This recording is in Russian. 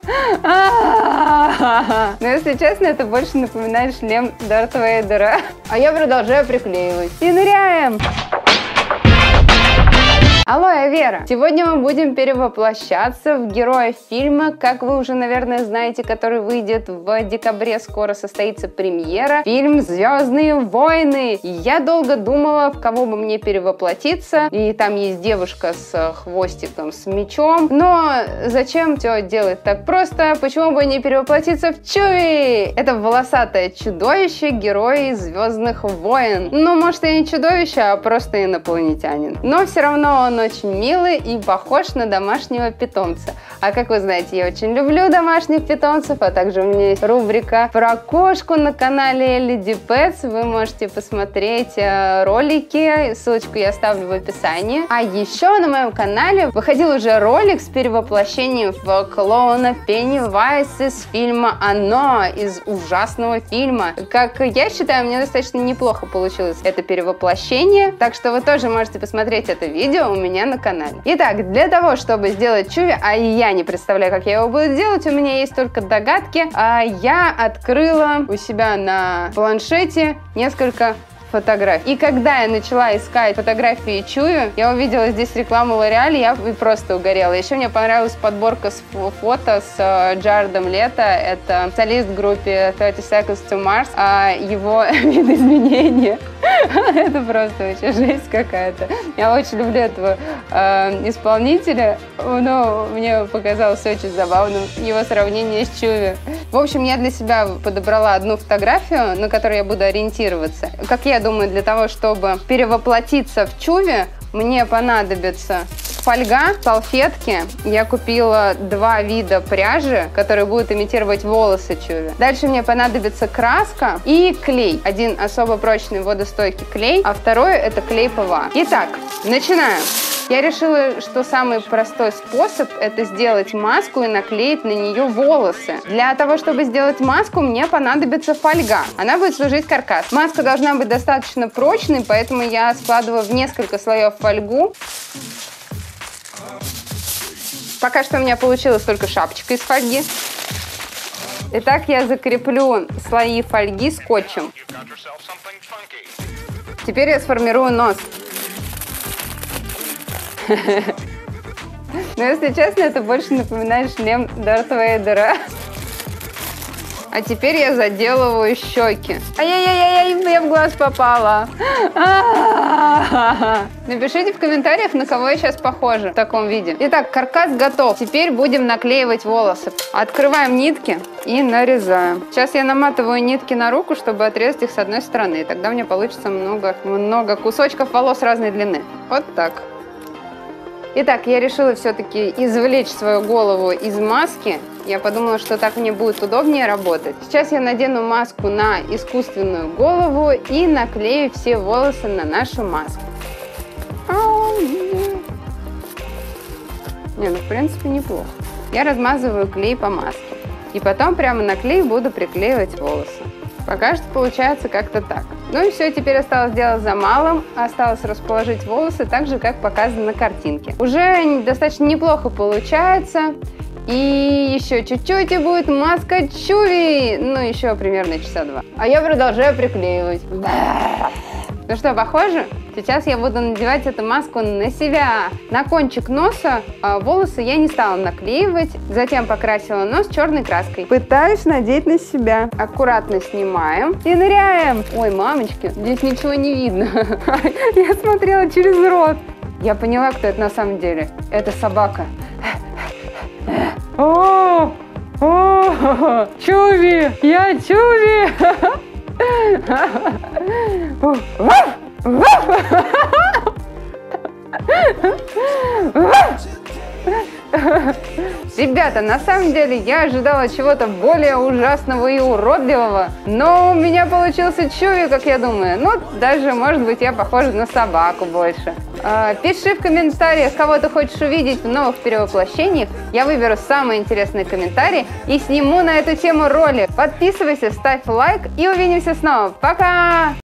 Но если честно, это больше напоминает шлем Дарта Вейдера. А я продолжаю приклеивать. И ныряем! Алло, я Вера. Сегодня мы будем перевоплощаться в героя фильма, как вы уже, наверное, знаете, который выйдет в декабре, скоро состоится премьера. Фильм «Звездные войны». И я долго думала, в кого бы мне перевоплотиться. И там есть девушка с хвостиком, с мечом. Но зачем все делать так просто? Почему бы не перевоплотиться в Чуви? Это волосатое чудовище, герой «Звездных войн». Ну, может, и не чудовище, а просто инопланетянин. Но все равно он очень милый и похож на домашнего питомца. А как вы знаете, я очень люблю домашних питомцев, а также у меня есть рубрика про кошку на канале Lady Pets. Вы можете посмотреть ролики, ссылочку я оставлю в описании. А еще на моем канале выходил уже ролик с перевоплощением в клоуна Пеннивайза из фильма «Оно», из ужасного фильма. Как я считаю, мне достаточно неплохо получилось это перевоплощение, так что вы тоже можете посмотреть это видео у меня на канале. Итак, для того, чтобы сделать Чуви, а я не представляю, как я его буду делать, у меня есть только догадки. Я открыла у себя на планшете несколько фотографий. И когда я начала искать фотографии Чуви, я увидела здесь рекламу L'Oreal, я просто угорела. Еще мне понравилась подборка с фото с Джаредом Лето, это солист в группе 30 Seconds to Mars, его видоизменения. Это просто вообще жесть какая-то. Я очень люблю этого исполнителя, но мне показалось очень забавным его сравнение с Чуви. В общем, я для себя подобрала одну фотографию, на которую я буду ориентироваться. Как я думаю, для того, чтобы перевоплотиться в Чуви, мне понадобится фольга, салфетки. Я купила 2 вида пряжи, которые будут имитировать волосы Чуви. Дальше мне понадобится краска и клей. Один особо прочный водостойкий клей, а второй это клей ПВА. Итак, начинаем. Я решила, что самый простой способ это сделать маску и наклеить на нее волосы. Для того, чтобы сделать маску, мне понадобится фольга. Она будет служить каркас. Маска должна быть достаточно прочной, поэтому я складываю в несколько слоев фольгу. Пока что у меня получилась только шапочка из фольги. Итак, я закреплю слои фольги скотчем. Теперь я сформирую нос. Но если честно, это больше напоминает шлем Дарта Вейдера. А теперь я заделываю щеки. Ай-яй-яй-яй, я в глаз попала. Напишите в комментариях, на кого я сейчас похожа в таком виде. Итак, каркас готов. Теперь будем наклеивать волосы. Открываем нитки и нарезаем. Сейчас я наматываю нитки на руку, чтобы отрезать их с одной стороны. И тогда мне получится много кусочков волос разной длины. Вот так. Итак, я решила все-таки извлечь свою голову из маски. Я подумала, что так мне будет удобнее работать. Сейчас я надену маску на искусственную голову и наклею все волосы на нашу маску. Ну, в принципе, неплохо. Я размазываю клей по маске. И потом прямо на клей буду приклеивать волосы. Пока что получается как-то так. Ну и все, теперь осталось делать за малым. Осталось расположить волосы так же, как показано на картинке. Уже достаточно неплохо получается. И еще чуть-чуть и будет маска Чуви. Ну, еще примерно часа 2. А я продолжаю приклеивать. Ну что, похоже? Сейчас я буду надевать эту маску на себя. На кончик носа волосы я не стала наклеивать. Затем покрасила нос черной краской. Пытаюсь надеть на себя. Аккуратно снимаем и ныряем. Ой, мамочки, здесь ничего не видно. Я смотрела через рот. Я поняла, кто это на самом деле. Это собака. О, Чуви! Я Чуви! Ребята, на самом деле я ожидала чего-то более ужасного и уродливого, но у меня получился Чуви, как я думаю. Ну, даже, может быть, я похожа на собаку больше. Пиши в комментариях, кого ты хочешь увидеть в новых перевоплощениях. Я выберу самые интересные комментарии и сниму на эту тему ролик. Подписывайся, ставь лайк и увидимся снова. Пока!